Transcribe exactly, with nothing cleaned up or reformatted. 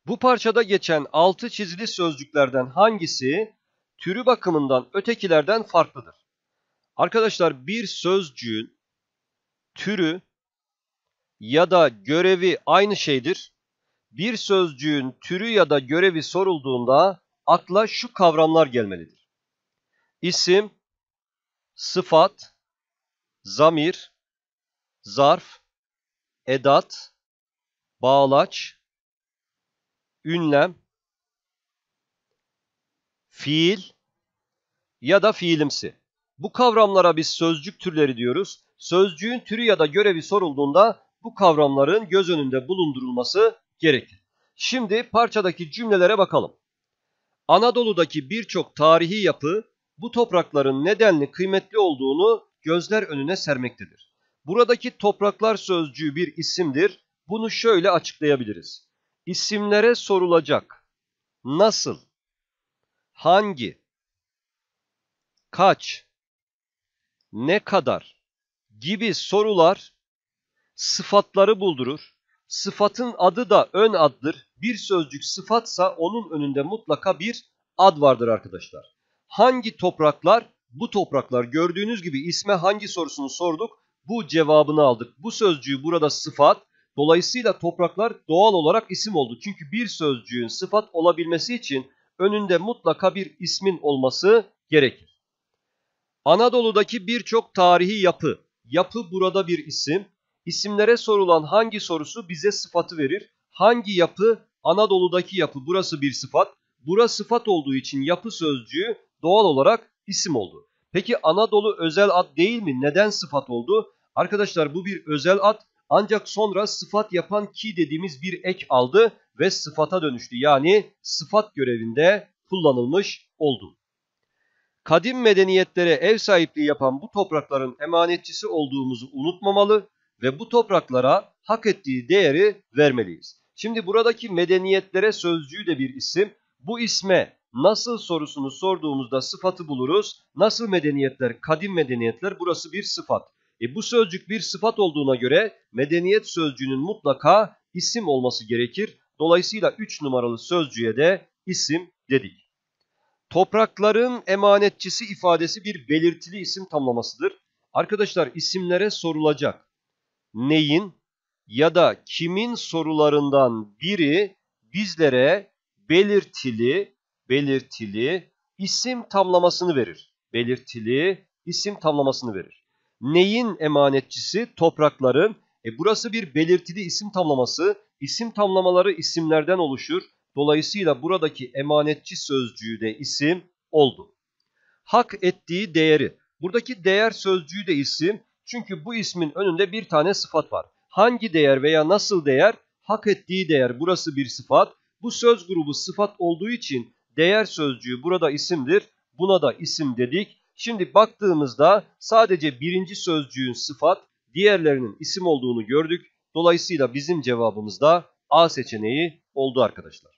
Bu parçada geçen altı çizili sözcüklerden hangisi türü bakımından ötekilerden farklıdır? Arkadaşlar, bir sözcüğün türü ya da görevi aynı şeydir. Bir sözcüğün türü ya da görevi sorulduğunda akla şu kavramlar gelmelidir: İsim, sıfat, zamir, zarf, edat, bağlaç, ünlem, fiil ya da fiilimsi. Bu kavramlara biz sözcük türleri diyoruz. Sözcüğün türü ya da görevi sorulduğunda bu kavramların göz önünde bulundurulması gerekir. Şimdi parçadaki cümlelere bakalım. Anadolu'daki birçok tarihi yapı bu toprakların nedenli kıymetli olduğunu gözler önüne sermektedir. Buradaki topraklar sözcüğü bir isimdir. Bunu şöyle açıklayabiliriz: İsimlere sorulacak nasıl, hangi, kaç, ne kadar gibi sorular sıfatları buldurur. Sıfatın adı da ön addır. Bir sözcük sıfatsa onun önünde mutlaka bir ad vardır arkadaşlar. Hangi topraklar? Bu topraklar. Gördüğünüz gibi isme hangi sorusunu sorduk. Bu cevabını aldık. Bu sözcüğü burada sıfat. Dolayısıyla topraklar doğal olarak isim oldu. Çünkü bir sözcüğün sıfat olabilmesi için önünde mutlaka bir ismin olması gerekir. Anadolu'daki birçok tarihi yapı. Yapı burada bir isim. İsimlere sorulan hangi sorusu bize sıfatı verir. Hangi yapı? Anadolu'daki yapı. Burası bir sıfat. Burası sıfat olduğu için yapı sözcüğü doğal olarak isim oldu. Peki Anadolu özel ad değil mi? Neden sıfat oldu? Arkadaşlar, bu bir özel ad, ancak sonra sıfat yapan ki dediğimiz bir ek aldı ve sıfata dönüştü. Yani sıfat görevinde kullanılmış oldu. Kadim medeniyetlere ev sahipliği yapan bu toprakların emanetçisi olduğumuzu unutmamalı ve bu topraklara hak ettiği değeri vermeliyiz. Şimdi buradaki medeniyetlere sözcüğü de bir isim. Bu isme nasıl sorusunu sorduğumuzda sıfatı buluruz. Nasıl medeniyetler? Kadim medeniyetler. Burası bir sıfat. E bu sözcük bir sıfat olduğuna göre medeniyet sözcüğünün mutlaka isim olması gerekir. Dolayısıyla üç numaralı sözcüğe de isim dedik. Toprakların emanetçisi ifadesi bir belirtili isim tamlamasıdır. Arkadaşlar, isimlere sorulacak neyin ya da kimin sorularından biri bizlere belirtili belirtili isim tamlamasını verir. Belirtili isim tamlamasını verir. Neyin emanetçisi? Toprakların. E burası bir belirtili isim tamlaması. İsim tamlamaları isimlerden oluşur. Dolayısıyla buradaki emanetçi sözcüğü de isim oldu. Hak ettiği değeri. Buradaki değer sözcüğü de isim. Çünkü bu ismin önünde bir tane sıfat var. Hangi değer veya nasıl değer? Hak ettiği değer. Burası bir sıfat. Bu söz grubu sıfat olduğu için değer sözcüğü burada isimdir. Buna da isim dedik. Şimdi baktığımızda sadece birinci sözcüğün sıfat, diğerlerinin isim olduğunu gördük. Dolayısıyla bizim cevabımız da A seçeneği oldu arkadaşlar.